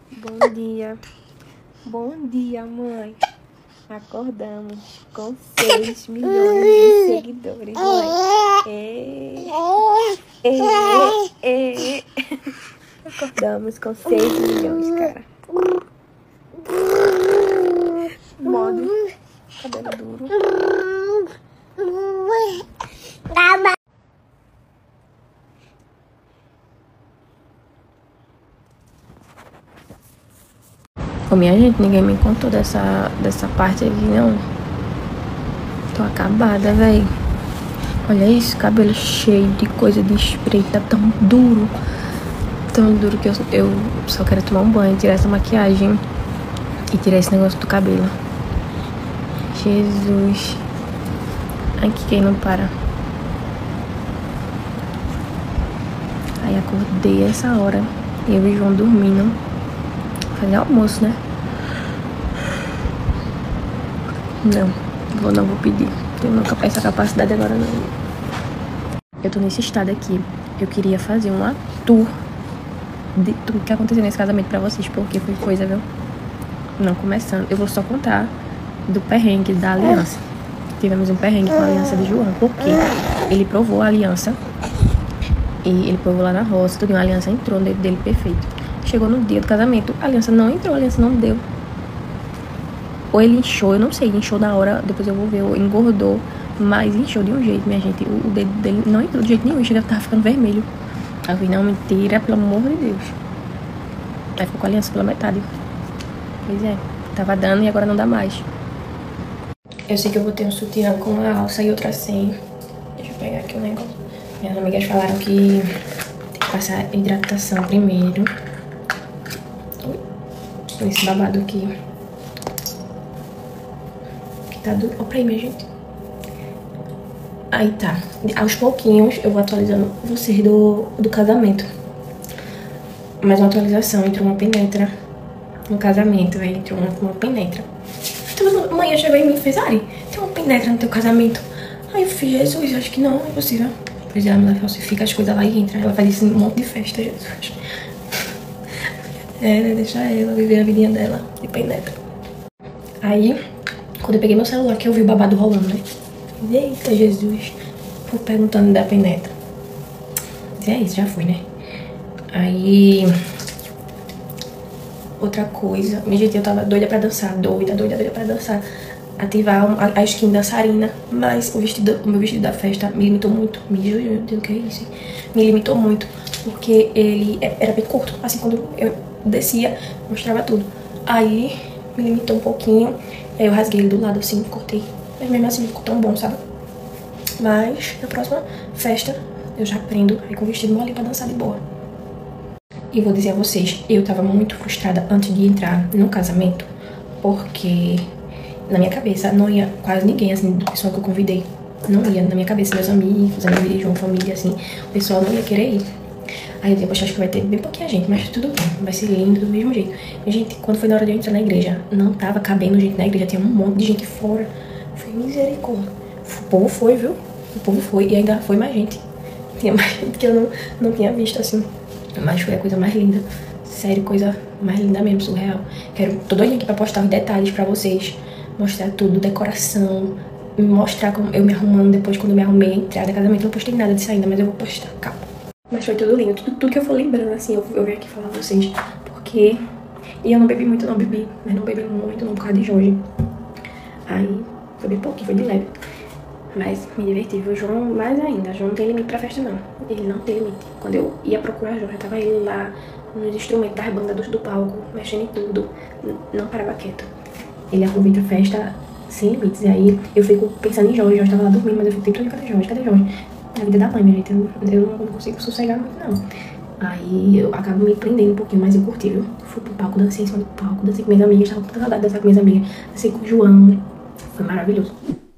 Bom dia. Bom dia, mãe. Acordamos com 6 milhões de seguidores, mãe. Acordamos com 6 milhões, cara. Modo cabelo duro. Ô, minha gente, ninguém me contou dessa parte aqui, não. Tô acabada, véi. Olha isso, cabelo cheio de coisa de spray. Tá tão duro que eu só quero tomar um banho, tirar essa maquiagem e tirar esse negócio do cabelo. Jesus. Aqui quem não para. Aí acordei essa hora. Eu e o João dormindo. Fazer almoço, né? Não vou pedir. Tenho essa capacidade agora não. Eu tô nesse estado aqui. Eu queria fazer uma tour de tudo que aconteceu nesse casamento pra vocês, porque foi coisa, viu? Não começando. Eu vou só contar do perrengue da aliança. Tivemos um perrengue com a aliança de João, porque ele provou a aliança. E ele provou lá na roça, tudo. A aliança entrou no dedo dele perfeito. Chegou no dia do casamento, a aliança não entrou, a aliança não deu. Ou ele inchou, eu não sei, inchou na hora, depois eu vou ver, ou engordou, mas inchou de um jeito, minha gente. O dedo dele não entrou de jeito nenhum, chega, tava ficando vermelho. Aí eu falei, não, mentira, pelo amor de Deus. Aí ficou com a aliança pela metade. Pois é, tava dando e agora não dá mais. Eu sei que eu vou ter um sutiã com uma alça e outra sem. Deixa eu pegar aqui o negócio. Minhas amigas falaram que tem que passar hidratação primeiro. Esse babado aqui, que tá duro. Olha pra aí, minha gente. Aí tá. Aos pouquinhos eu vou atualizando vocês do casamento. Mais uma atualização. Entrou uma penetra no casamento, velho. Entrou uma penetra. Então, amanhã chegou em mim e fez, Ari, tem uma penetra no teu casamento. Aí eu fiz, Jesus, acho que não é possível. Pois ela me falsifica as coisas lá e entra. Ela faz isso em um monte de festa, Jesus. É, né? Deixa ela viver a vidinha dela de penetra. Aí, quando eu peguei meu celular, que eu vi o babado rolando, né? Eita, Jesus. Vou perguntando da penetra. E é isso, já fui, né? Aí... Outra coisa. Minha gente, eu tava doida pra dançar. Doida pra dançar. Ativar a skin dançarina. Mas o meu vestido da festa me limitou muito. Meu Deus, o que é isso? Me limitou muito. Porque ele era bem curto. Assim, quando eu descia, mostrava tudo. Aí me limitou um pouquinho. Aí eu rasguei ele do lado assim, cortei. Mas mesmo assim não ficou tão bom, sabe? Mas na próxima festa eu já aprendo aí com o vestido mole pra dançar de boa. E vou dizer a vocês, eu tava muito frustrada antes de entrar no casamento, porque na minha cabeça não ia quase ninguém, assim, do pessoal que eu convidei. Não ia, na minha cabeça, meus amigos de João, família, assim, o pessoal não ia querer ir. Aí eu digo, poxa, acho que vai ter bem pouquinha gente, mas tudo bem, vai ser lindo do mesmo jeito. Minha gente, quando foi na hora de eu entrar na igreja, não tava cabendo gente na igreja, tinha um monte de gente fora. Foi misericórdia. O povo foi, viu? O povo foi, e ainda foi mais gente. Tinha mais gente que eu não tinha visto, assim. Mas foi a coisa mais linda. Sério, coisa mais linda mesmo, surreal. Tô doidinha aqui pra postar os detalhes pra vocês. Mostrar tudo, decoração. Mostrar como eu me arrumando depois, quando eu me arrumei, entrar no casamento. Não postei nada disso ainda, mas eu vou postar, calma. Mas foi tudo lindo, tudo que eu for lembrando, assim, eu vim aqui falar pra vocês. Porque... E eu não bebi muito, não bebi. Mas não bebi muito, não, por causa de Jorge. Aí, foi bem pouquinho, foi de leve. Mas me diverti, viu? O João mais ainda. O João não tem limite pra festa, não. Ele não tem limite. Quando eu ia procurar o João, já tava ele lá nos instrumentos das bandas do palco, mexendo em tudo. Não parava quieto. Ele aproveita a festa sem limites. E aí, eu fico pensando em Jorge. Jorge tava lá dormindo, mas eu fico tentando, cadê Jorge? Cadê Jorge? A vida da mãe, minha gente, eu não consigo sossegar muito, não. Aí eu acabo me prendendo um pouquinho, mas eu curti, viu? Fui pro palco, dancei em cima do palco, dancei com minhas amigas, tava com tanta saudade de dançar com minhas amigas, dancei com o João, foi maravilhoso.